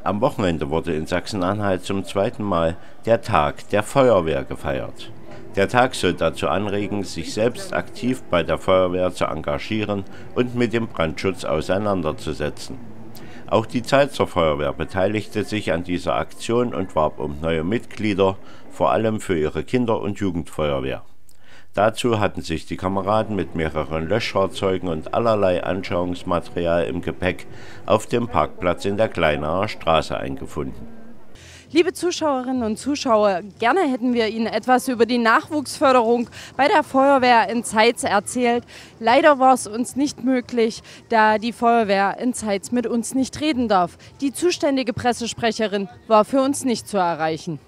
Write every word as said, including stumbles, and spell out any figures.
Am Wochenende wurde in Sachsen-Anhalt zum zweiten Mal der Tag der Feuerwehr gefeiert. Der Tag soll dazu anregen, sich selbst aktiv bei der Feuerwehr zu engagieren und mit dem Brandschutz auseinanderzusetzen. Auch die Zeitzer Feuerwehr beteiligte sich an dieser Aktion und warb um neue Mitglieder, vor allem für ihre Kinder- und Jugendfeuerwehr. Dazu hatten sich die Kameraden mit mehreren Löschfahrzeugen und allerlei Anschauungsmaterial im Gepäck auf dem Parkplatz in der Kleinaer Straße eingefunden. Liebe Zuschauerinnen und Zuschauer, gerne hätten wir Ihnen etwas über die Nachwuchsförderung bei der Feuerwehr in Zeitz erzählt. Leider war es uns nicht möglich, da die Feuerwehr in Zeitz mit uns nicht reden darf. Die zuständige Pressesprecherin war für uns nicht zu erreichen.